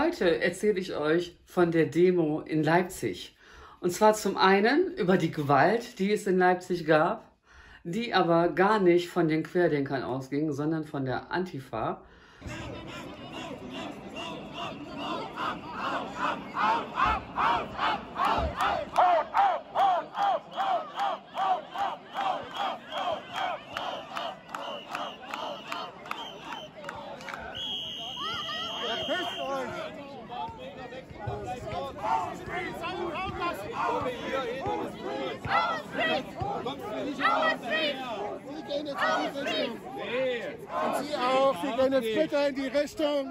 Heute erzähle ich euch von der Demo in Leipzig. Und zwar zum einen über die Gewalt, die es in Leipzig gab, die aber gar nicht von den Querdenkern ausging, sondern von der Antifa. Und Sie auch, Sie gehen jetzt bitte in die Richtung.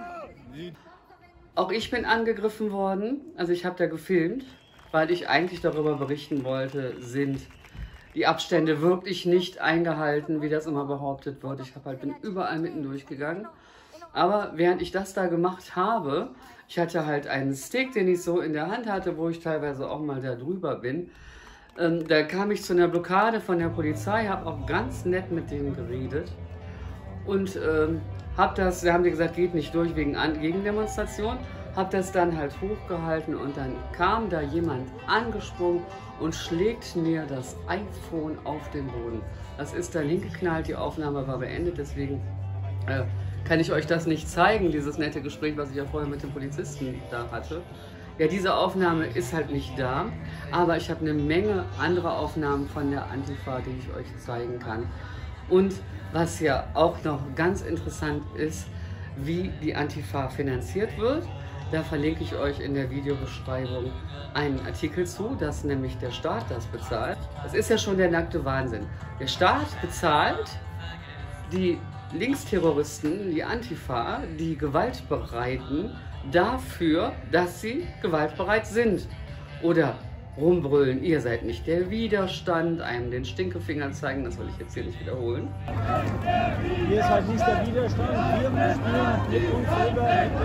Auch ich bin angegriffen worden, also ich habe da gefilmt, weil ich eigentlich darüber berichten wollte, sind die Abstände wirklich nicht eingehalten, wie das immer behauptet wird. Bin überall mitten durchgegangen. Aber während ich das da gemacht habe, ich hatte halt einen Stick, den ich so in der Hand hatte, wo ich teilweise auch mal da drüber bin. Da kam ich zu einer Blockade von der Polizei, habe auch ganz nett mit denen geredet und da haben die gesagt, geht nicht durch wegen Gegendemonstration, habe das dann halt hochgehalten und dann kam da jemand angesprungen und schlägt mir das iPhone auf den Boden. Das ist dann hingeknallt, die Aufnahme war beendet, deswegen kann ich euch das nicht zeigen, dieses nette Gespräch, was ich ja vorher mit dem Polizisten da hatte. Ja, diese Aufnahme ist halt nicht da, aber ich habe eine Menge anderer Aufnahmen von der Antifa, die ich euch zeigen kann. Und was ja auch noch ganz interessant ist, wie die Antifa finanziert wird. Da verlinke ich euch in der Videobeschreibung einen Artikel zu, dass nämlich der Staat das bezahlt. Das ist ja schon der nackte Wahnsinn. Der Staat bezahlt die Linksterroristen, die Antifa, die Gewaltbereiten, dafür, dass sie gewaltbereit sind. Oder rumbrüllen, ihr seid nicht der Widerstand, einem den Stinkefinger zeigen, das will ich jetzt hier nicht wiederholen. Hier ist halt nicht der Widerstand, wir spielen mit uns selber,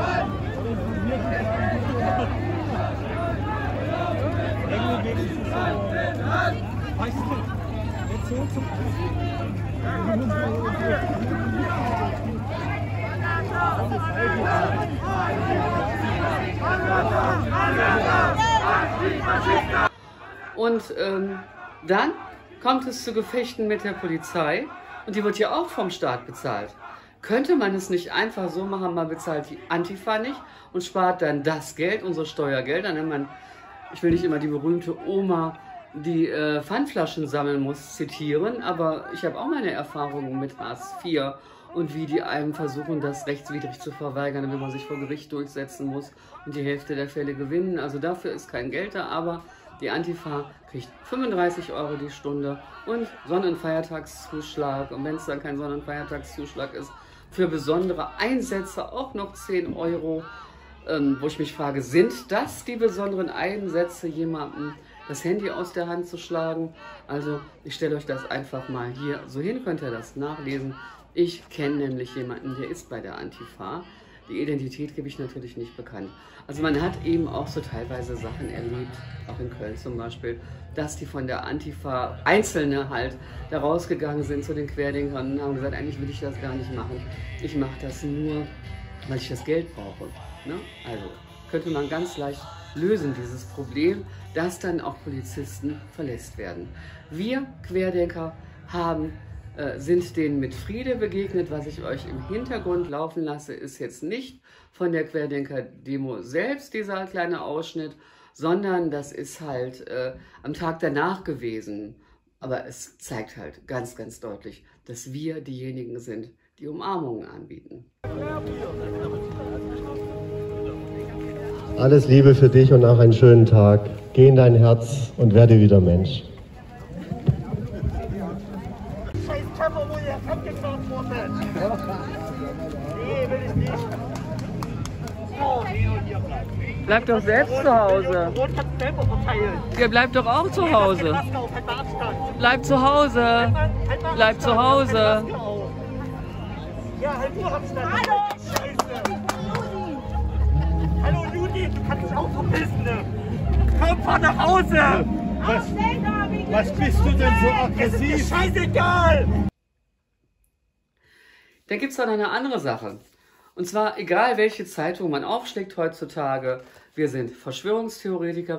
Engel gegen die weißt du, jetzt so zum Und dann kommt es zu Gefechten mit der Polizei und die wird ja auch vom Staat bezahlt. Könnte man es nicht einfach so machen, man bezahlt die Antifa nicht und spart dann das Geld, unsere Steuergelder, wenn man, ich will nicht immer die berühmte Oma, die Pfandflaschen sammeln muss, zitieren, aber ich habe auch meine Erfahrungen mit Hartz IV und wie die einem versuchen, das rechtswidrig zu verweigern, wenn man sich vor Gericht durchsetzen muss und die Hälfte der Fälle gewinnen. Also dafür ist kein Geld da, aber die Antifa kriegt 35 € die Stunde und Sonn- und Feiertagszuschlag. Und wenn es dann kein Sonn- und Feiertagszuschlag ist, für besondere Einsätze auch noch 10 €. Wo ich mich frage, sind das die besonderen Einsätze, jemandem das Handy aus der Hand zu schlagen? Also ich stelle euch das einfach mal hier so hin, könnt ihr das nachlesen. Ich kenne nämlich jemanden, der ist bei der Antifa. Die Identität gebe ich natürlich nicht bekannt. Also man hat eben auch so teilweise Sachen erlebt, auch in Köln zum Beispiel, dass die von der Antifa Einzelne halt da rausgegangen sind zu den Querdenkern und haben gesagt, eigentlich will ich das gar nicht machen. Ich mache das nur, weil ich das Geld brauche. Ne? Also könnte man ganz leicht lösen, dieses Problem, dass dann auch Polizisten verletzt werden. Wir Querdenker sind denen mit Friede begegnet. Was ich euch im Hintergrund laufen lasse, ist jetzt nicht von der Querdenker-Demo selbst, dieser kleine Ausschnitt, sondern das ist halt am Tag danach gewesen. Aber es zeigt halt ganz, ganz deutlich, dass wir diejenigen sind, die Umarmungen anbieten. Alles Liebe für dich und noch einen schönen Tag. Geh in dein Herz und werde wieder Mensch. Scheiß Körper, wo ihr abgefahren wurde. Nee, will ich nicht. Bleibt doch selbst zu Hause. Rot hat selber verteilt. Ihr bleibt doch auch zu Hause. Bleibt zu Hause. Bleibt zu Hause. Ja, halt du Abstand. Hallo! Scheiße. Hallo Judi, du kannst dich auch verpissen. Komm, fahr nach Hause. Was bist du denn so aggressiv? Ist mir scheißegal. Da gibt es dann eine andere Sache. Und zwar egal, welche Zeitung man aufschlägt heutzutage, wir sind Verschwörungstheoretiker,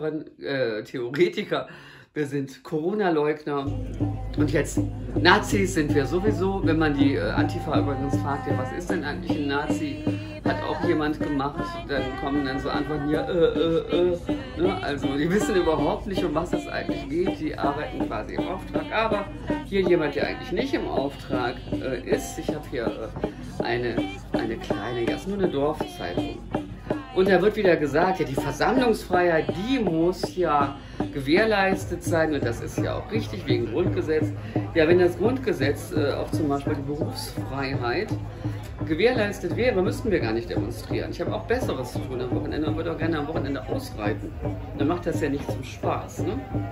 wir sind Corona-Leugner und jetzt Nazis sind wir sowieso. Wenn man die Antifa übrigens fragt, ja, was ist denn eigentlich ein Nazi? Hat auch jemand gemacht, dann kommen dann so Antworten, ja, ne? Also die wissen überhaupt nicht, um was es eigentlich geht, die arbeiten quasi im Auftrag. Aber hier jemand, der eigentlich nicht im Auftrag ist, ich habe hier eine kleine, das ist nur eine Dorfzeitung. Und da wird wieder gesagt, ja, die Versammlungsfreiheit, die muss ja gewährleistet sein und das ist ja auch richtig wegen Grundgesetz. Ja, wenn das Grundgesetz auch zum Beispiel die Berufsfreiheit gewährleistet wäre, müssten wir gar nicht demonstrieren. Ich habe auch Besseres zu tun am Wochenende und würde auch gerne am Wochenende ausreiten. Dann macht das ja nicht zum Spaß.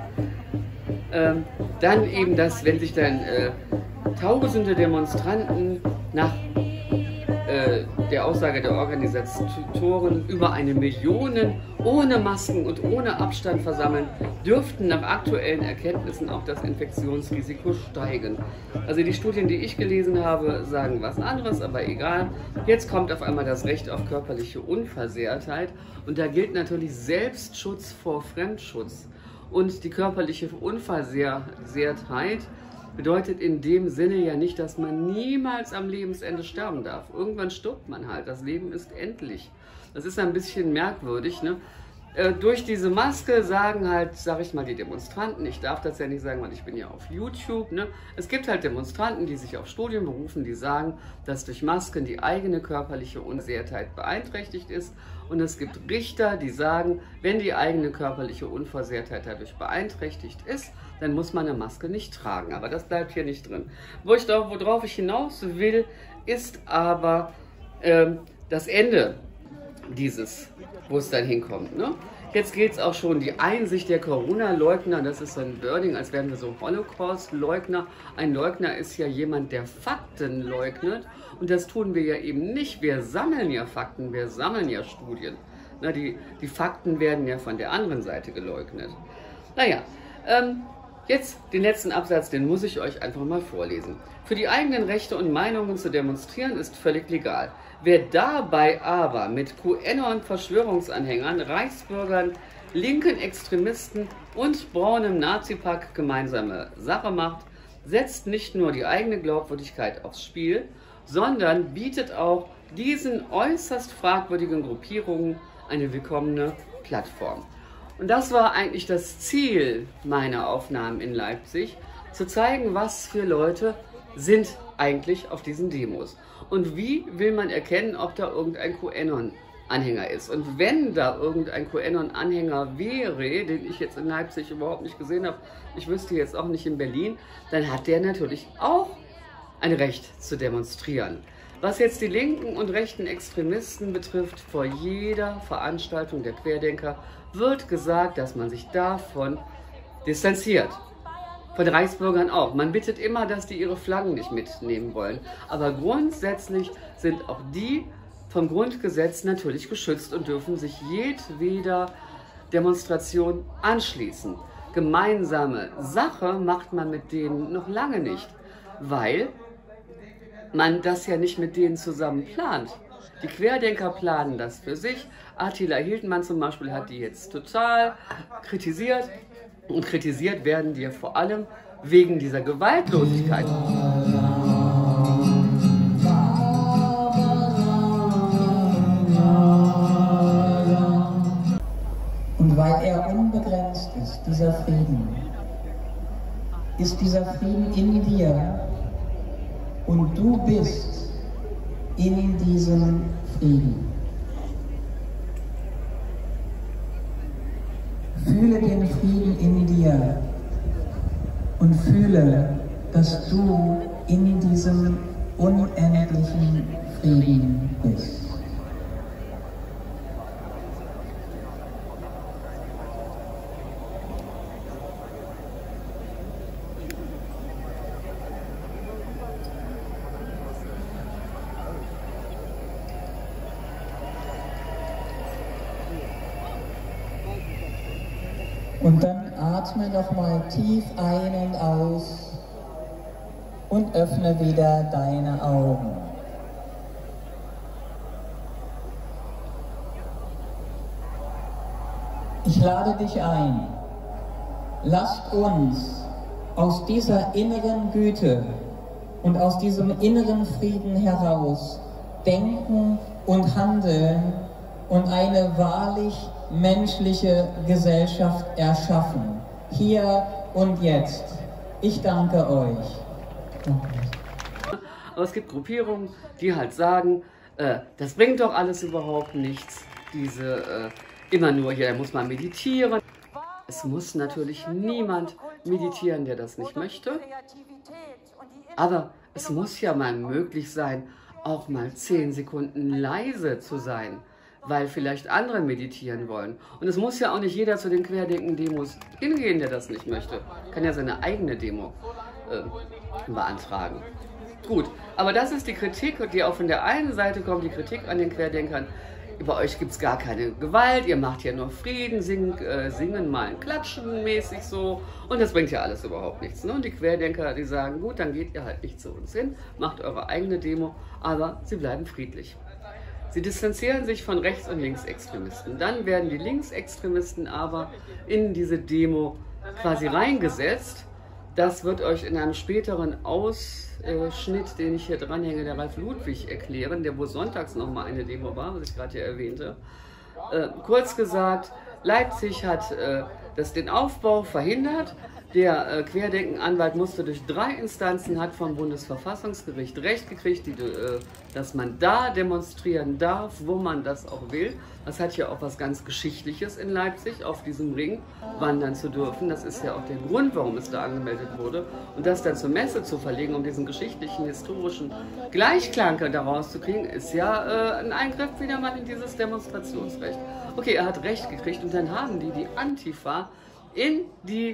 Ne? Dann eben das, wenn sich dann tausende Demonstranten nach der Aussage der Organisatoren über 1 Million ohne Masken und ohne Abstand versammeln, dürften nach aktuellen Erkenntnissen auch das Infektionsrisiko steigen. Also die Studien, die ich gelesen habe, sagen was anderes, aber egal. Jetzt kommt auf einmal das Recht auf körperliche Unversehrtheit und da gilt natürlich Selbstschutz vor Fremdschutz. Und die körperliche Unversehrtheit bedeutet in dem Sinne ja nicht, dass man niemals am Lebensende sterben darf. Irgendwann stirbt man halt. Das Leben ist endlich. Das ist ein bisschen merkwürdig, ne? Durch diese Maske sagen halt, sag ich mal, die Demonstranten, ich darf das ja nicht sagen, weil ich bin ja auf YouTube, ne? Es gibt halt Demonstranten, die sich auf Studien berufen, die sagen, dass durch Masken die eigene körperliche Unversehrtheit beeinträchtigt ist. Und es gibt Richter, die sagen, wenn die eigene körperliche Unversehrtheit dadurch beeinträchtigt ist, dann muss man eine Maske nicht tragen. Aber das bleibt hier nicht drin. Worauf ich hinaus will, ist aber das Ende dieses, wo es dann hinkommt. Ne? Jetzt geht es auch schon die Einsicht der Corona-Leugner, das ist so ein Wording, als wären wir so Holocaust-Leugner. Ein Leugner ist ja jemand, der Fakten leugnet und das tun wir ja eben nicht. Wir sammeln ja Fakten, wir sammeln ja Studien. Na, die Fakten werden ja von der anderen Seite geleugnet. Naja, jetzt den letzten Absatz, den muss ich euch einfach mal vorlesen. Für die eigenen Rechte und Meinungen zu demonstrieren ist völlig legal. Wer dabei aber mit QAnon-Verschwörungsanhängern, Reichsbürgern, linken Extremisten und braunem Nazipack gemeinsame Sache macht, setzt nicht nur die eigene Glaubwürdigkeit aufs Spiel, sondern bietet auch diesen äußerst fragwürdigen Gruppierungen eine willkommene Plattform. Und das war eigentlich das Ziel meiner Aufnahmen in Leipzig, zu zeigen, was für Leute sind eigentlich auf diesen Demos. Und wie will man erkennen, ob da irgendein QAnon-Anhänger ist. Und wenn da irgendein QAnon-Anhänger wäre, den ich jetzt in Leipzig überhaupt nicht gesehen habe, ich wüsste jetzt auch nicht in Berlin, dann hat der natürlich auch ein Recht zu demonstrieren. Was jetzt die linken und rechten Extremisten betrifft, vor jeder Veranstaltung der Querdenker wird gesagt, dass man sich davon distanziert. Von Reichsbürgern auch. Man bittet immer, dass die ihre Flaggen nicht mitnehmen wollen. Aber grundsätzlich sind auch die vom Grundgesetz natürlich geschützt und dürfen sich jedweder Demonstration anschließen. Gemeinsame Sache macht man mit denen noch lange nicht, weil man das ja nicht mit denen zusammen plant. Die Querdenker planen das für sich. Attila Hildmann zum Beispiel hat die jetzt total kritisiert. Und kritisiert werden die vor allem wegen dieser Gewaltlosigkeit. Und weil er unbegrenzt ist, dieser Frieden in dir und du bist in diesem Frieden. Fühle den Frieden in dir und fühle, dass du in diesem unendlichen Frieden bist. Und dann atme nochmal tief ein und aus und öffne wieder deine Augen. Ich lade dich ein. Lasst uns aus dieser inneren Güte und aus diesem inneren Frieden heraus denken und handeln und eine wahrlich menschliche Gesellschaft erschaffen. Hier und jetzt. Ich danke euch. Aber es gibt Gruppierungen, die halt sagen, das bringt doch alles überhaupt nichts. Immer nur, hier muss man meditieren. Es muss natürlich niemand meditieren, der das nicht möchte. Aber es muss ja mal möglich sein, auch mal 10 Sekunden leise zu sein, weil vielleicht andere meditieren wollen. Und es muss ja auch nicht jeder zu den Querdenken-Demos hingehen, der das nicht möchte. Kann ja seine eigene Demo beantragen. Gut, aber das ist die Kritik, die auch von der einen Seite kommt, die Kritik an den Querdenkern. Bei euch gibt es gar keine Gewalt, ihr macht ja nur Frieden, singen mal, klatschen mäßig so. Und das bringt ja alles überhaupt nichts. Ne? Und die Querdenker, die sagen, gut, dann geht ihr halt nicht zu uns hin, macht eure eigene Demo, aber sie bleiben friedlich. Sie distanzieren sich von Rechts- und Linksextremisten. Dann werden die Linksextremisten aber in diese Demo quasi reingesetzt. Das wird euch in einem späteren Ausschnitt, den ich hier dranhänge, der Ralf Ludwig erklären, der wo sonntags nochmal eine Demo war, was ich gerade hier erwähnte. Kurz gesagt, Leipzig hat den Aufbau verhindert. Der Querdenkenanwalt musste durch 3 Instanzen, hat vom Bundesverfassungsgericht Recht gekriegt, dass man da demonstrieren darf, wo man das auch will. Das hat ja auch was ganz Geschichtliches in Leipzig, auf diesem Ring wandern zu dürfen. Das ist ja auch der Grund, warum es da angemeldet wurde. Und das dann zur Messe zu verlegen, um diesen geschichtlichen, historischen Gleichklang daraus zu kriegen, ist ja ein Eingriff wieder mal in dieses Demonstrationsrecht. Okay, er hat Recht gekriegt und dann haben die Antifa in die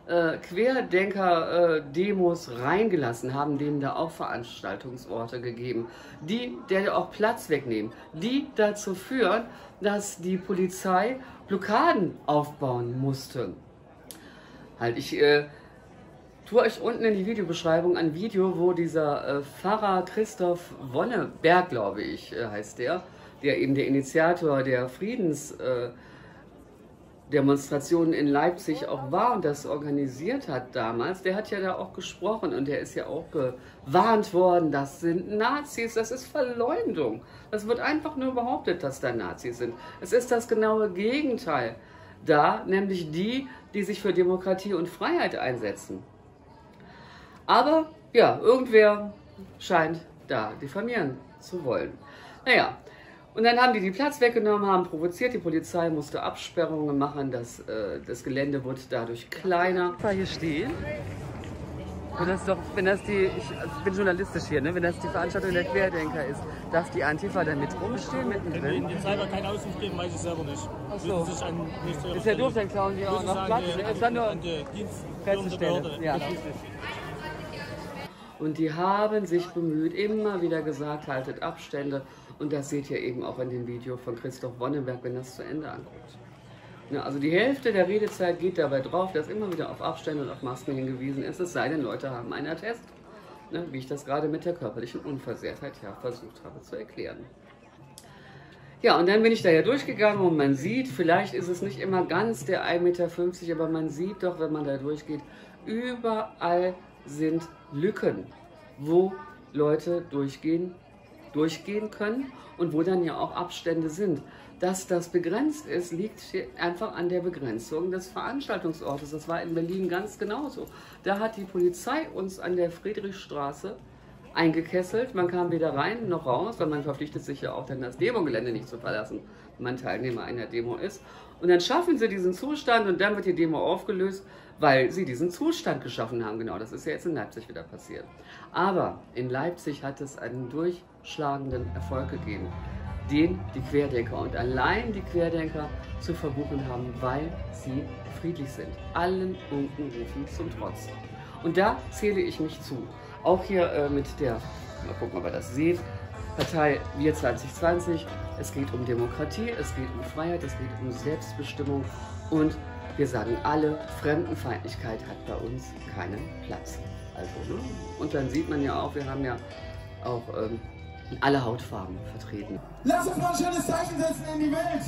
Querdenker-Demos reingelassen, haben denen da auch Veranstaltungsorte gegeben, der auch Platz wegnehmen, die dazu führen, dass die Polizei Blockaden aufbauen musste. Halt, ich tue euch unten in die Videobeschreibung ein Video, wo dieser Pfarrer Christoph Wonneberg, glaube ich, heißt der eben der Initiator der Friedensdemonstrationen in Leipzig auch war und das organisiert hat damals, der hat ja da auch gesprochen und der ist ja auch gewarnt worden, das sind Nazis, das ist Verleumdung. Das wird einfach nur behauptet, dass da Nazis sind. Es ist das genaue Gegenteil da, nämlich die sich für Demokratie und Freiheit einsetzen. Aber ja, irgendwer scheint da diffamieren zu wollen. Naja. Und dann haben die Platz weggenommen, haben provoziert, die Polizei musste Absperrungen machen, das Gelände wurde dadurch kleiner. Hier stehen. Ich bin journalistisch hier, ne? Wenn das die Veranstaltung der Querdenker ist, darf die Antifa da mit rumstehen, mittendrin? Wenn die selber keine Auskunft geben, weiß ich selber nicht. Ach so. Ist ja doof, dann klauen die auch noch Platz. Ist dann nur Pressestelle. Ja, schließlich. Und die haben sich bemüht, immer wieder gesagt, haltet Abstände. Und das seht ihr eben auch in dem Video von Christoph Wonneberg, wenn das zu Ende anguckt. Ja, also die Hälfte der Redezeit geht dabei drauf, dass immer wieder auf Abstände und auf Masken hingewiesen ist, es sei denn, Leute haben einen Attest, ne, wie ich das gerade mit der körperlichen Unversehrtheit ja versucht habe zu erklären. Ja, und dann bin ich da ja durchgegangen und man sieht, vielleicht ist es nicht immer ganz der 1,50 Meter, aber man sieht doch, wenn man da durchgeht, überall sind Lücken, wo Leute durchgehen können und wo dann ja auch Abstände sind. Dass das begrenzt ist, liegt einfach an der Begrenzung des Veranstaltungsortes. Das war in Berlin ganz genauso. Da hat die Polizei uns an der Friedrichstraße eingekesselt. Man kam weder rein noch raus, weil man verpflichtet sich ja auch dann das Demogelände nicht zu verlassen, wenn man Teilnehmer einer Demo ist. Und dann schaffen sie diesen Zustand und dann wird die Demo aufgelöst, weil sie diesen Zustand geschaffen haben. Genau, das ist ja jetzt in Leipzig wieder passiert. Aber in Leipzig hat es einen durchschlagenden Erfolg gegeben, den die Querdenker und allein die Querdenker zu verbuchen haben, weil sie friedlich sind. Allen Unkenrufen zum Trotz. Und da zähle ich mich zu. Auch hier mit der, mal gucken, ob ihr das seht, Partei Wir 2020. Es geht um Demokratie, es geht um Freiheit, es geht um Selbstbestimmung und wir sagen alle, Fremdenfeindlichkeit hat bei uns keinen Platz. Also, ne? Und dann sieht man ja auch, wir haben ja auch alle Hautfarben vertreten. Lass uns mal ein schönes Zeichen setzen in die Welt.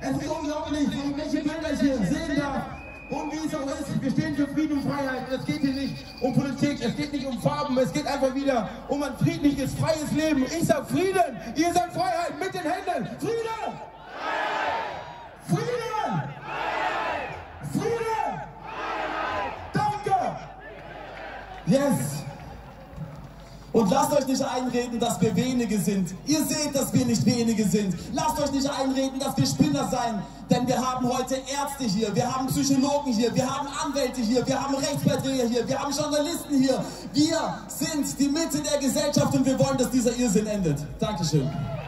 Es ist unglaublich, welche Bilder ich hier sehen darf. Und wie es auch ist, wir stehen für Frieden und Freiheit. Es geht hier nicht um Politik, es geht nicht um Farben, es geht einfach wieder um ein friedliches, freies Leben. Ich sag Frieden, ihr sagt Freiheit mit den Händen. Frieden! Frieden! Frieden! Danke! Yes! Und lasst euch nicht einreden, dass wir wenige sind. Ihr seht, dass wir nicht wenige sind. Lasst euch nicht einreden, dass wir Spinner sein. Denn wir haben heute Ärzte hier, wir haben Psychologen hier, wir haben Anwälte hier, wir haben Rechtsbeiträger hier, wir haben Journalisten hier. Wir sind die Mitte der Gesellschaft und wir wollen, dass dieser Irrsinn endet. Dankeschön.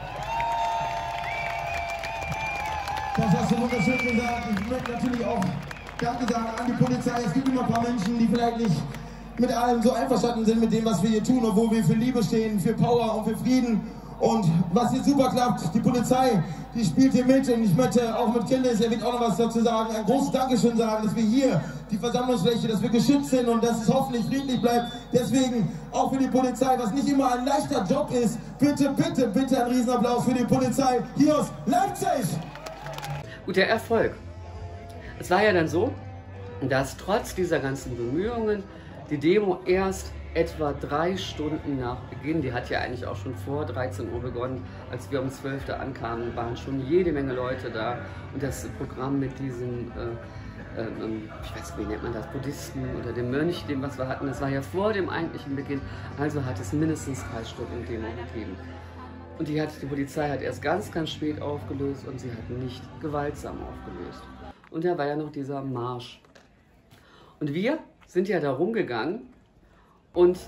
Das hast du wunderschön gesagt. Ich möchte natürlich auch Danke sagen an die Polizei. Es gibt immer ein paar Menschen, die vielleicht nicht mit allem so einverstanden sind mit dem, was wir hier tun, obwohl wir für Liebe stehen, für Power und für Frieden. Und was hier super klappt, die Polizei, die spielt hier mit und ich möchte auch mit Kindes, er wird auch noch was dazu sagen, ein großes Dankeschön sagen, dass wir hier, die Versammlungsfläche, dass wir geschützt sind und dass es hoffentlich friedlich bleibt. Deswegen auch für die Polizei, was nicht immer ein leichter Job ist, bitte, bitte, bitte ein Riesenapplaus für die Polizei hier aus Leipzig. Gut, der Erfolg. Es war ja dann so, dass trotz dieser ganzen Bemühungen die Demo erst etwa 3 Stunden nach Beginn, die hat ja eigentlich auch schon vor 13 Uhr begonnen, als wir um 12 Uhr ankamen, waren schon jede Menge Leute da und das Programm mit diesem, ich weiß nicht, wie nennt man das, Buddhisten oder dem Mönch, dem was wir hatten, das war ja vor dem eigentlichen Beginn, also hat es mindestens 3 Stunden Demo gegeben. Und die Polizei hat erst ganz, ganz spät aufgelöst und sie hat nicht gewaltsam aufgelöst. Und da war ja noch dieser Marsch. Und wir sind ja da rumgegangen und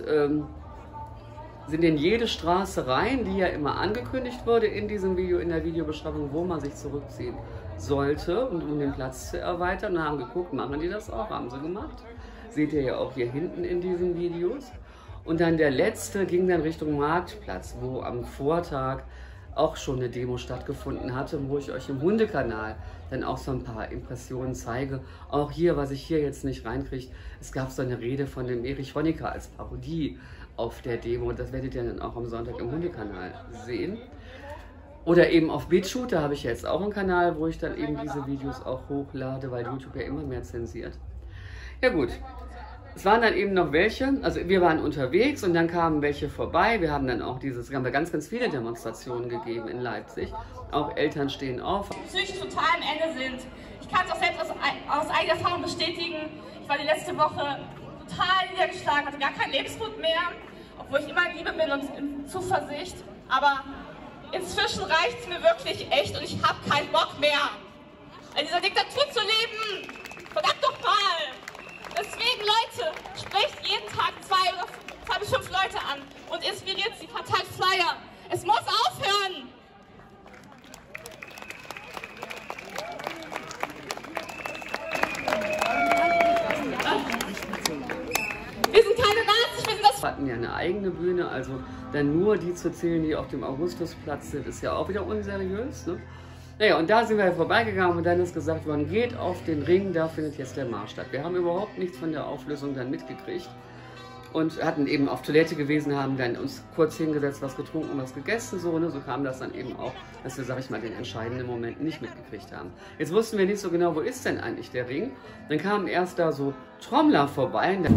sind in jede Straße rein, die ja immer angekündigt wurde in diesem Video, in der Videobeschreibung, wo man sich zurückziehen sollte und um den Platz zu erweitern. Und haben geguckt, machen die das auch? Haben sie gemacht. Seht ihr ja auch hier hinten in diesen Videos. Und dann der letzte ging dann Richtung Marktplatz, wo am Vortag auch schon eine Demo stattgefunden hatte, wo ich euch im Hundekanal dann auch so ein paar Impressionen zeige. Auch hier, was ich hier jetzt nicht reinkriege, es gab so eine Rede von dem Erich Honecker als Parodie auf der Demo. Das werdet ihr dann auch am Sonntag im Hundekanal sehen. Oder eben auf BitChute, da habe ich jetzt auch einen Kanal, wo ich dann eben diese Videos auch hochlade, weil YouTube ja immer mehr zensiert. Ja gut. Es waren dann eben noch welche, also wir waren unterwegs und dann kamen welche vorbei. Wir haben dann auch ganz, ganz viele Demonstrationen gegeben in Leipzig. Auch Eltern stehen auf. Psychisch total am Ende sind. Ich kann es auch selbst aus eigener Erfahrung bestätigen. Ich war die letzte Woche total niedergeschlagen, hatte gar keinen Lebensmut mehr, obwohl ich immer in Liebe bin und in Zuversicht. Aber inzwischen reicht es mir wirklich echt und ich habe keinen Bock mehr, in dieser Diktatur zu leben. Verdammt doch mal! Deswegen, Leute, sprecht jeden Tag 2 bis 5 Leute an und inspiriert sie, verteilt Flyer. Es muss aufhören! Wir sind keine Nazis, wir sind das... Wir hatten ja eine eigene Bühne, also dann nur die zu zählen, die auf dem Augustusplatz sind, ist ja auch wieder unseriös, ne? Naja, und da sind wir vorbeigegangen und dann ist gesagt worden, geht auf den Ring, da findet jetzt der Marsch statt. Wir haben überhaupt nichts von der Auflösung dann mitgekriegt und hatten eben auf Toilette gewesen, haben dann uns kurz hingesetzt, was getrunken, was gegessen, so, ne? So kam das dann eben auch, dass wir, sag ich mal, den entscheidenden Moment nicht mitgekriegt haben. Jetzt wussten wir nicht so genau, wo ist denn eigentlich der Ring? Dann kamen erst da so Trommler vorbei. Und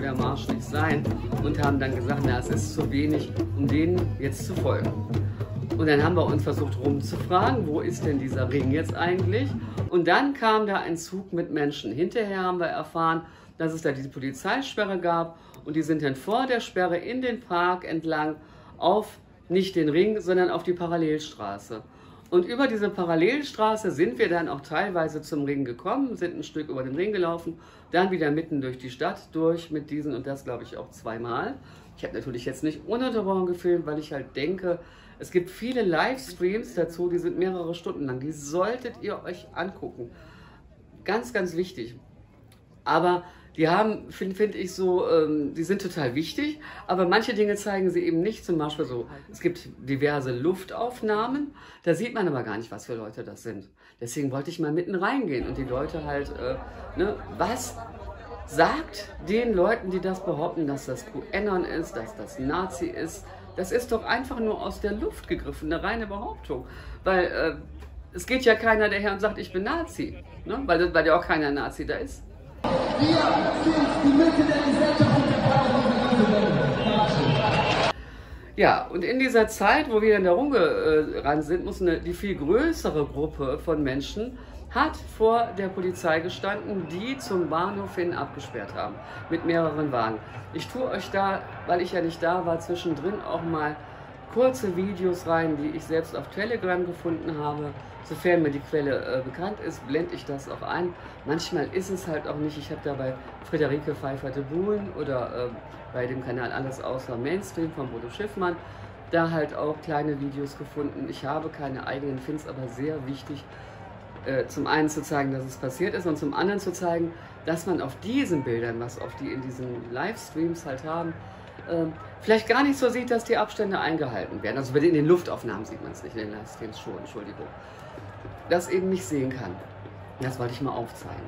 und haben dann gesagt, na, es ist zu wenig, um denen jetzt zu folgen. Und dann haben wir uns versucht rumzufragen, wo ist denn dieser Ring jetzt eigentlich? Und dann kam da ein Zug mit Menschen. Hinterher haben wir erfahren, dass es da diese Polizeisperre gab und die sind dann vor der Sperre in den Park entlang auf nicht den Ring, sondern auf die Parallelstraße. Und über diese Parallelstraße sind wir dann auch teilweise zum Ring gekommen, sind ein Stück über den Ring gelaufen, dann wieder mitten durch die Stadt durch mit diesen und das glaube ich auch zweimal. Ich habe natürlich jetzt nicht ununterbrochen gefilmt, weil ich halt denke, es gibt viele Livestreams dazu, die sind mehrere Stunden lang, die solltet ihr euch angucken. Ganz, ganz wichtig. Aber die haben, finde ich so, die sind total wichtig, aber manche Dinge zeigen sie eben nicht. Zum Beispiel so, es gibt diverse Luftaufnahmen, da sieht man aber gar nicht, was für Leute das sind. Deswegen wollte ich mal mitten reingehen und die Leute halt, was sagt den Leuten, die das behaupten, dass das QAnon ist, dass das Nazi ist, das ist doch einfach nur aus der Luft gegriffen, eine reine Behauptung. Weil es geht ja keiner daher und sagt, ich bin Nazi, ne? Weil ja auch keiner Nazi da ist. Wir sind die Mitte der Gesellschaft und der Ja, und in dieser Zeit, wo wir dann da rumgerannt sind, muss die viel größere Gruppe von Menschen hat vor der Polizei gestanden, die zum Bahnhof hin abgesperrt haben, mit mehreren Wagen. Ich tue euch da, weil ich ja nicht da war, zwischendrin auch mal kurze Videos rein, die ich selbst auf Telegram gefunden habe. Sofern mir die Quelle bekannt ist, blende ich das auch ein. Manchmal ist es halt auch nicht. Ich habe da bei Friederike Pfeiffer de Bohlen oder bei dem Kanal Alles außer Mainstream von Bodo Schiffmann da halt auch kleine Videos gefunden. Ich habe keine eigenen, finde es aber sehr wichtig, zum einen zu zeigen, dass es passiert ist und zum anderen zu zeigen, dass man auf diesen Bildern, was auf die in diesen Livestreams halt haben, vielleicht gar nicht so sieht, dass die Abstände eingehalten werden. Also in den Luftaufnahmen sieht man es nicht, in den Livestreams schon, Entschuldigung. Das eben nicht sehen kann. Das wollte ich mal aufzeigen.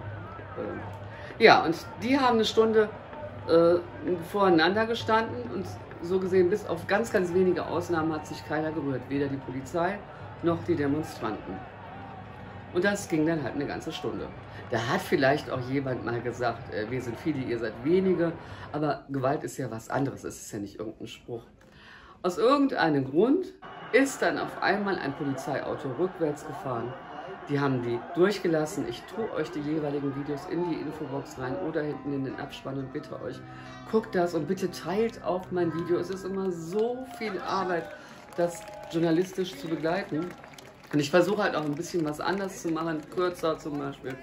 Ja, und die haben eine Stunde voreinander gestanden und so gesehen, bis auf ganz, ganz wenige Ausnahmen hat sich keiner gerührt. Weder die Polizei noch die Demonstranten. Und das ging dann halt eine ganze Stunde. Da hat vielleicht auch jemand mal gesagt, wir sind viele, ihr seid wenige, aber Gewalt ist ja was anderes, es ist ja nicht irgendein Spruch. Aus irgendeinem Grund ist dann auf einmal ein Polizeiauto rückwärts gefahren. Die haben die durchgelassen. Ich tue euch die jeweiligen Videos in die Infobox rein oder hinten in den Abspann und bitte euch, guckt das und bitte teilt auch mein Video. Es ist immer so viel Arbeit, das journalistisch zu begleiten. Und ich versuche halt auch ein bisschen was anders zu machen, kürzer zum Beispiel.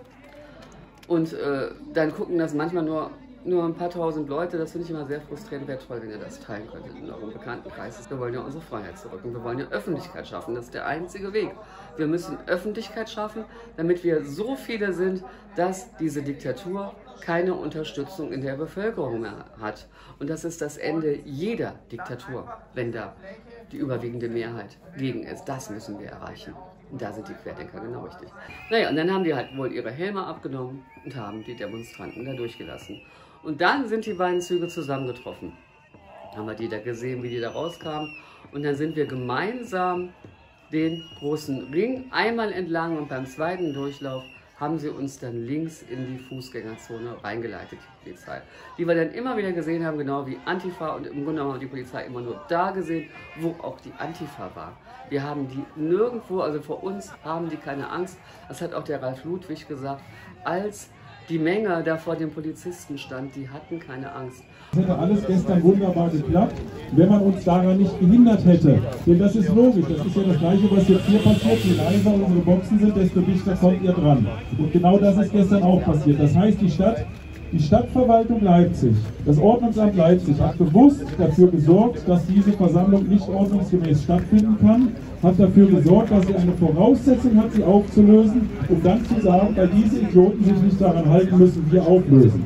Und dann gucken das manchmal nur ein paar tausend Leute. Das finde ich immer sehr frustrierend. Wäre toll, wenn ihr das teilen könntet in eurem Bekanntenkreis. Wir wollen ja unsere Freiheit zurück und wir wollen ja Öffentlichkeit schaffen. Das ist der einzige Weg. Wir müssen Öffentlichkeit schaffen, damit wir so viele sind, dass diese Diktatur keine Unterstützung in der Bevölkerung mehr hat. Und das ist das Ende jeder Diktatur, wenn da die überwiegende Mehrheit gegen ist. Das müssen wir erreichen. Und da sind die Querdenker genau richtig. Naja, und dann haben die halt wohl ihre Helme abgenommen und haben die Demonstranten da durchgelassen. Und dann sind die beiden Züge zusammengetroffen. Haben wir die da gesehen, wie die da rauskamen. Und dann sind wir gemeinsam den großen Ring einmal entlang und beim zweiten Durchlauf haben sie uns dann links in die Fußgängerzone reingeleitet, die Polizei. Die wir dann immer wieder gesehen haben, genau wie Antifa, und im Grunde haben wir die Polizei immer nur da gesehen, wo auch die Antifa war. Wir haben die nirgendwo, also vor uns haben die keine Angst. Das hat auch der Ralf Ludwig gesagt, als die Menge da vor den Polizisten stand, die hatten keine Angst. Das hätte alles gestern wunderbar geklappt, wenn man uns daran nicht gehindert hätte. Denn das ist logisch, das ist ja das Gleiche, was jetzt hier passiert. Je leiser unsere Boxen sind, desto dichter kommt ihr dran. Und genau das ist gestern auch passiert. Das heißt, die Stadtverwaltung Leipzig, das Ordnungsamt Leipzig hat bewusst dafür gesorgt, dass diese Versammlung nicht ordnungsgemäß stattfinden kann, hat dafür gesorgt, dass sie eine Voraussetzung hat, sie aufzulösen, um dann zu sagen, weil diese Idioten sich nicht daran halten, müssen wir auflösen.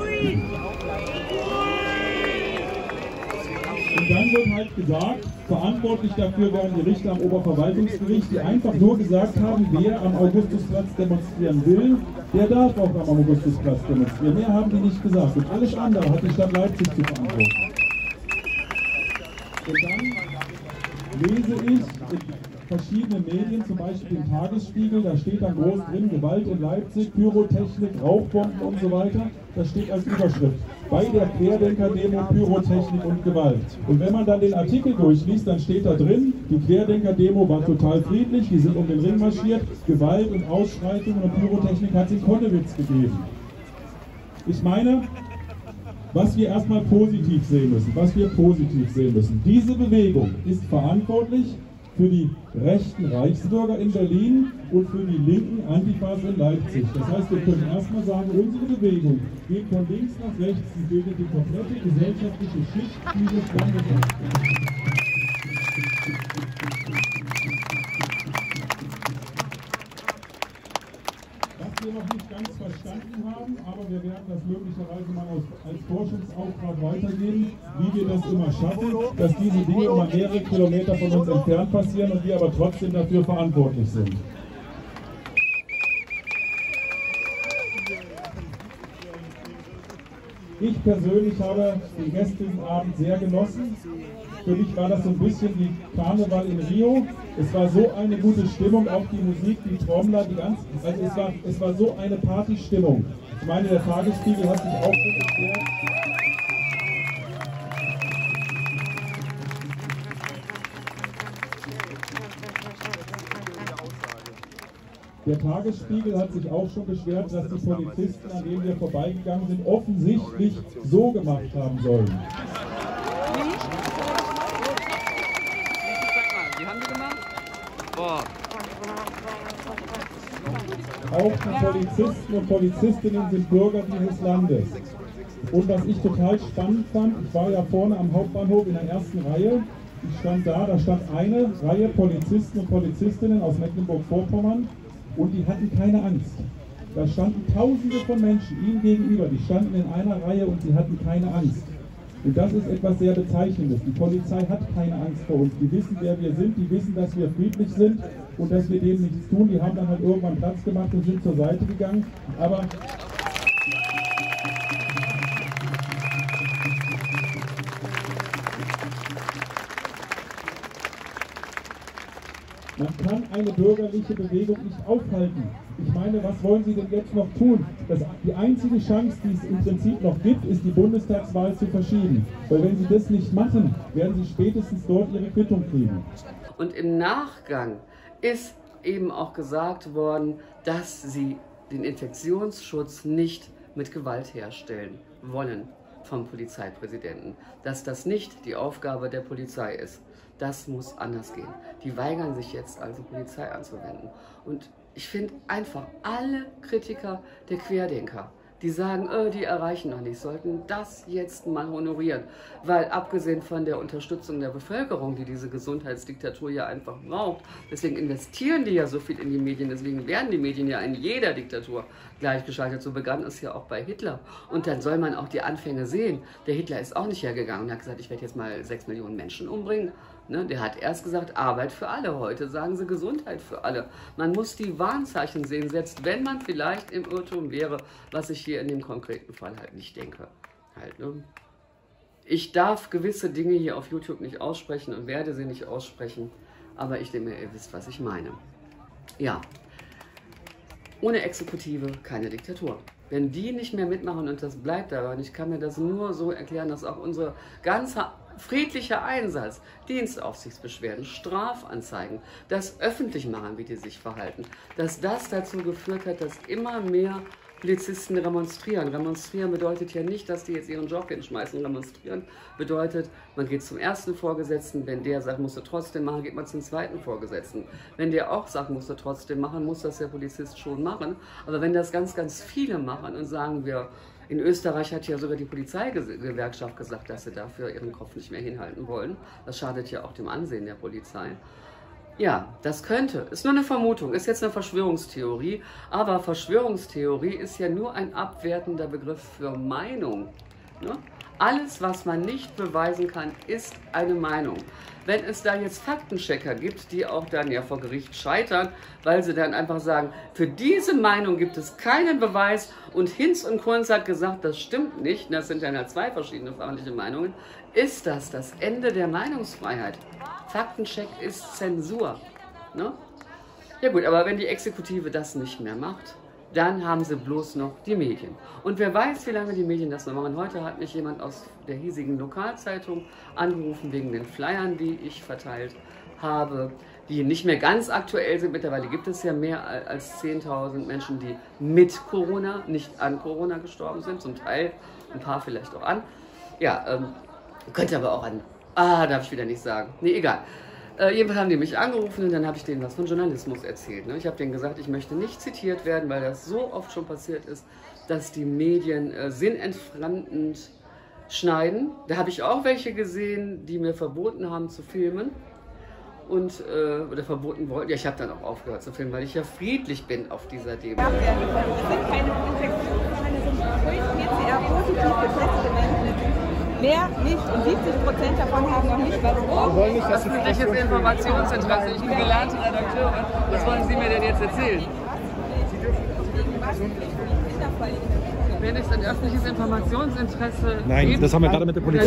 Und dann wird halt gesagt, verantwortlich dafür wären die Richter am Oberverwaltungsgericht, die einfach nur gesagt haben, wer am Augustusplatz demonstrieren will, der darf auch am Augustusplatz demonstrieren. Mehr haben die nicht gesagt. Und alles andere hat die Stadt Leipzig zu verantworten. Und dann lese ich verschiedene Medien, zum Beispiel den Tagesspiegel, da steht dann groß drin, Gewalt in Leipzig, Pyrotechnik, Rauchbomben und so weiter. Das steht als Überschrift. Bei der Querdenker-Demo Pyrotechnik und Gewalt. Und wenn man dann den Artikel durchliest, dann steht da drin, die Querdenker-Demo war total friedlich, die sind um den Ring marschiert, Gewalt und Ausschreitungen und Pyrotechnik hat es in Konnewitz gegeben. Ich meine, was wir erstmal positiv sehen müssen, diese Bewegung ist verantwortlich für die rechten Reichsbürger in Berlin und für die linken Antifas in Leipzig. Das heißt, wir können erstmal sagen, unsere Bewegung geht von links nach rechts, sie bildet die komplette gesellschaftliche Schicht dieses Landes ab. Was wir noch nicht ganz verstanden haben, aber wir werden das möglicherweise mal als Forschungsauftrag weitergeben, wie wir das immer schaffen, dass diese Dinge immer mehrere Kilometer von uns entfernt passieren und wir aber trotzdem dafür verantwortlich sind. Ich persönlich habe den gestrigen Abend sehr genossen. Für mich war das so ein bisschen wie Karneval in Rio. Es war so eine gute Stimmung, auch die Musik, die Trommler, es war so eine Partystimmung. Ich meine, der Tagesspiegel hat sich auch so beschwert. Der Tagesspiegel hat sich auch schon beschwert, dass die Polizisten, an denen wir vorbeigegangen sind, offensichtlich so gemacht haben sollen. Wie haben die gemacht? Boah. Auch die Polizisten und Polizistinnen sind Bürger dieses Landes. Und was ich total spannend fand, ich war ja vorne am Hauptbahnhof in der ersten Reihe. Ich stand da stand eine Reihe Polizisten und Polizistinnen aus Mecklenburg-Vorpommern. Und die hatten keine Angst. Da standen Tausende von Menschen ihnen gegenüber, die standen in einer Reihe und sie hatten keine Angst. Und das ist etwas sehr Bezeichnendes. Die Polizei hat keine Angst vor uns. Die wissen, wer wir sind, die wissen, dass wir friedlich sind und dass wir dem nichts tun. Die haben dann halt irgendwann Platz gemacht und sind zur Seite gegangen. Aber man kann eine bürgerliche Bewegung nicht aufhalten. Ich meine, was wollen Sie denn jetzt noch tun? Die einzige Chance, die es im Prinzip noch gibt, ist die Bundestagswahl zu verschieben. Weil wenn Sie das nicht machen, werden Sie spätestens dort Ihre Quittung kriegen. Und im Nachgang ist eben auch gesagt worden, dass sie den Infektionsschutz nicht mit Gewalt herstellen wollen vom Polizeipräsidenten. Dass das nicht die Aufgabe der Polizei ist. Das muss anders gehen. Die weigern sich jetzt also, Polizei anzuwenden. Und ich finde einfach, alle Kritiker der Querdenker, die sagen, die erreichen noch nicht, sollten das jetzt mal honorieren. Weil abgesehen von der Unterstützung der Bevölkerung, die diese Gesundheitsdiktatur ja einfach braucht, deswegen investieren die ja so viel in die Medien, deswegen werden die Medien ja in jeder Diktatur gleichgeschaltet. So begann es ja auch bei Hitler. Und dann soll man auch die Anfänge sehen. Der Hitler ist auch nicht hergegangen und hat gesagt, ich werde jetzt mal 6 Millionen Menschen umbringen. Ne, der hat erst gesagt, Arbeit für alle. Heute sagen sie Gesundheit für alle. Man muss die Warnzeichen sehen, selbst wenn man vielleicht im Irrtum wäre, was ich hier in dem konkreten Fall halt nicht denke. Halt, ne? Ich darf gewisse Dinge hier auf YouTube nicht aussprechen und werde sie nicht aussprechen, aber ich denke, ihr wisst, was ich meine. Ja, ohne Exekutive keine Diktatur. Wenn die nicht mehr mitmachen und das bleibt dabei, und ich kann mir das nur so erklären, dass auch unser ganzer friedlicher Einsatz, Dienstaufsichtsbeschwerden, Strafanzeigen, das öffentlich machen, wie die sich verhalten, dass das dazu geführt hat, dass immer mehr Polizisten demonstrieren. Demonstrieren bedeutet ja nicht, dass die jetzt ihren Job hinschmeißen. Demonstrieren bedeutet, man geht zum ersten Vorgesetzten, wenn der sagt, musst du trotzdem machen, geht man zum zweiten Vorgesetzten. Wenn der auch sagt, musst du trotzdem machen, muss das der Polizist schon machen. Aber wenn das ganz, ganz viele machen und sagen wir, in Österreich hat ja sogar die Polizeigewerkschaft gesagt, dass sie dafür ihren Kopf nicht mehr hinhalten wollen. Das schadet ja auch dem Ansehen der Polizei. Ja, das könnte, ist nur eine Vermutung, ist jetzt eine Verschwörungstheorie, aber Verschwörungstheorie ist ja nur ein abwertender Begriff für Meinung. Ne? Alles, was man nicht beweisen kann, ist eine Meinung. Wenn es da jetzt Faktenchecker gibt, die auch dann ja vor Gericht scheitern, weil sie dann einfach sagen, für diese Meinung gibt es keinen Beweis und Hinz und Kunz hat gesagt, das stimmt nicht, das sind ja 2 verschiedene fachliche Meinungen, ist das Ende der Meinungsfreiheit. Faktencheck ist Zensur. Ne? Ja gut, aber wenn die Exekutive das nicht mehr macht, dann haben sie bloß noch die Medien. Und wer weiß, wie lange die Medien das noch machen. Heute hat mich jemand aus der hiesigen Lokalzeitung angerufen wegen den Flyern, die ich verteilt habe, die nicht mehr ganz aktuell sind. Mittlerweile gibt es ja mehr als 10.000 Menschen, die mit Corona, nicht an Corona gestorben sind. Zum Teil, ein paar vielleicht auch an. Ja, könnte aber auch an... darf ich wieder nicht sagen. Nee, egal. Jedenfalls haben die mich angerufen und dann habe ich denen was von Journalismus erzählt. Ne? Ich habe denen gesagt, ich möchte nicht zitiert werden, weil das so oft schon passiert ist, dass die Medien sinnentfremdend schneiden. Da habe ich auch welche gesehen, die mir verboten haben zu filmen und oder verboten wollten. Ja, ich habe dann auch aufgehört zu filmen, weil ich ja friedlich bin auf dieser Demo. Das sind keine Infektionsfälle, das sind PCR-positiv getestete Menschen. Mehr nicht und 70% davon haben noch nicht was. Das ist nicht jetzt Informationsinteresse. Ich bin gelernte Redakteurin. Was wollen Sie mir denn jetzt erzählen? Wenn es ein öffentliches Informationsinteresse Nein, gibt, das haben wir gerade mit der Polizei.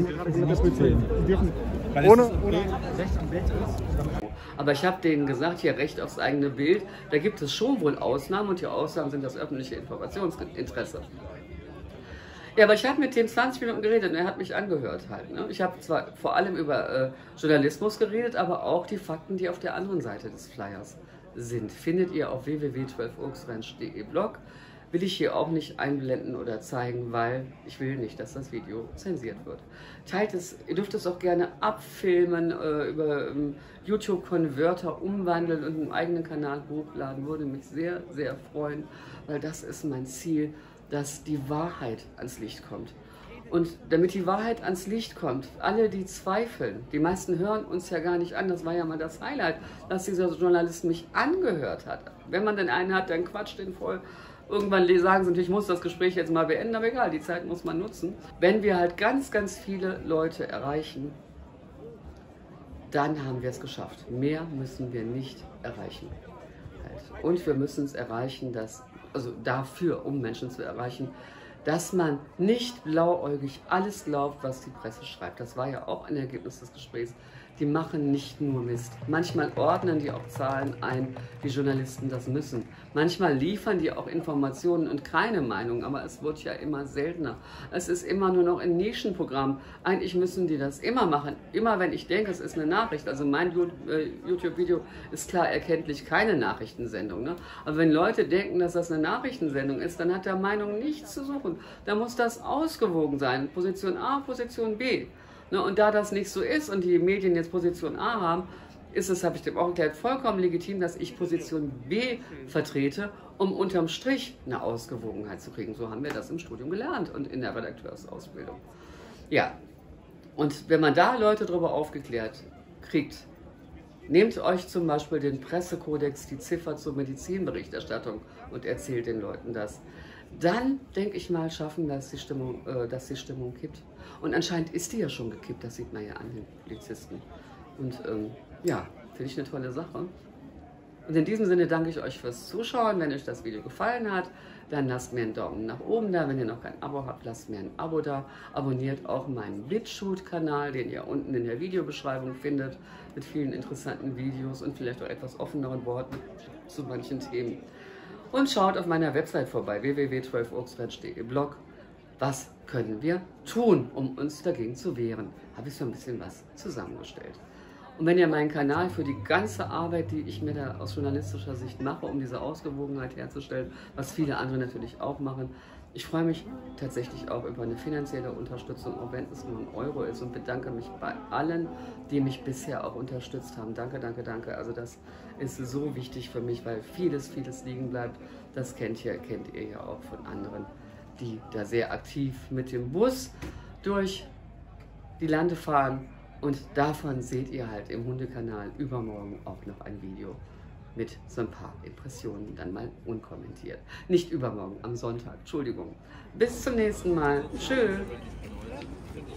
Aber ich habe denen gesagt, hier Recht aufs eigene Bild, da gibt es schon wohl Ausnahmen und die Ausnahmen sind das öffentliche Informationsinteresse. Ja, aber ich habe mit dem 20 Minuten geredet und er hat mich angehört halt. Ne? Ich habe zwar vor allem über Journalismus geredet, aber auch die Fakten, die auf der anderen Seite des Flyers sind. Findet ihr auf www.12oaksranch.de Blog. Will ich hier auch nicht einblenden oder zeigen, weil ich will nicht, dass das Video zensiert wird. Teilt es, ihr dürft es auch gerne abfilmen, über YouTube-Konverter umwandeln und einen eigenen Kanal hochladen. Würde mich sehr, sehr freuen, weil das ist mein Ziel, dass die Wahrheit ans Licht kommt. Und damit die Wahrheit ans Licht kommt, alle, die zweifeln, die meisten hören uns ja gar nicht an, das war ja mal das Highlight, dass dieser Journalist mich angehört hat. Wenn man denn einen hat, dann quatscht den voll. Irgendwann sagen sie natürlich, ich muss das Gespräch jetzt mal beenden, aber egal, die Zeit muss man nutzen. Wenn wir halt ganz, ganz viele Leute erreichen, dann haben wir es geschafft. Mehr müssen wir nicht erreichen. Und wir müssen es erreichen, also dafür, um Menschen zu erreichen, dass man nicht blauäugig alles glaubt, was die Presse schreibt. Das war ja auch ein Ergebnis des Gesprächs. Die machen nicht nur Mist. Manchmal ordnen die auch Zahlen ein, wie Journalisten das müssen. Manchmal liefern die auch Informationen und keine Meinung, aber es wird ja immer seltener. Es ist immer nur noch ein Nischenprogramm. Eigentlich müssen die das immer machen. Immer wenn ich denke, es ist eine Nachricht. Also mein YouTube-Video ist klar erkenntlich keine Nachrichtensendung. Ne? Aber wenn Leute denken, dass das eine Nachrichtensendung ist, dann hat der Meinung nichts zu suchen. Da muss das ausgewogen sein. Position A, Position B. Und da das nicht so ist und die Medien jetzt Position A haben, ist es, habe ich dem auch erklärt, vollkommen legitim, dass ich Position B vertrete, um unterm Strich eine Ausgewogenheit zu kriegen. So haben wir das im Studium gelernt und in der Redakteursausbildung. Ja, und wenn man da Leute darüber aufgeklärt kriegt, nehmt euch zum Beispiel den Pressekodex, die Ziffer zur Medizinberichterstattung und erzählt den Leuten das. Dann, denke ich mal, schaffen dass die Stimmung kippt. Und anscheinend ist die ja schon gekippt, das sieht man ja an den Polizisten. Und ja, finde ich eine tolle Sache. Und in diesem Sinne danke ich euch fürs Zuschauen. Wenn euch das Video gefallen hat, dann lasst mir einen Daumen nach oben da. Wenn ihr noch kein Abo habt, lasst mir ein Abo da. Abonniert auch meinen BitChute-Kanal, den ihr unten in der Videobeschreibung findet, mit vielen interessanten Videos und vielleicht auch etwas offeneren Worten zu manchen Themen. Und schaut auf meiner Website vorbei, www.12oaksranch.de Blog. Was können wir tun, um uns dagegen zu wehren? Habe ich so ein bisschen was zusammengestellt. Und wenn ihr meinen Kanal für die ganze Arbeit, die ich mir da aus journalistischer Sicht mache, um diese Ausgewogenheit herzustellen, was viele andere natürlich auch machen, ich freue mich tatsächlich auch über eine finanzielle Unterstützung, auch wenn es nur ein Euro ist, und bedanke mich bei allen, die mich bisher auch unterstützt haben. Danke, danke, danke. Also das ist so wichtig für mich, weil vieles, vieles liegen bleibt. Das kennt ihr ja auch von anderen, die da sehr aktiv mit dem Bus durch die Lande fahren. Und davon seht ihr halt im Hundekanal übermorgen auch noch ein Video mit so ein paar Impressionen, dann mal unkommentiert. Nicht übermorgen, am Sonntag, Entschuldigung. Bis zum nächsten Mal. Tschüss.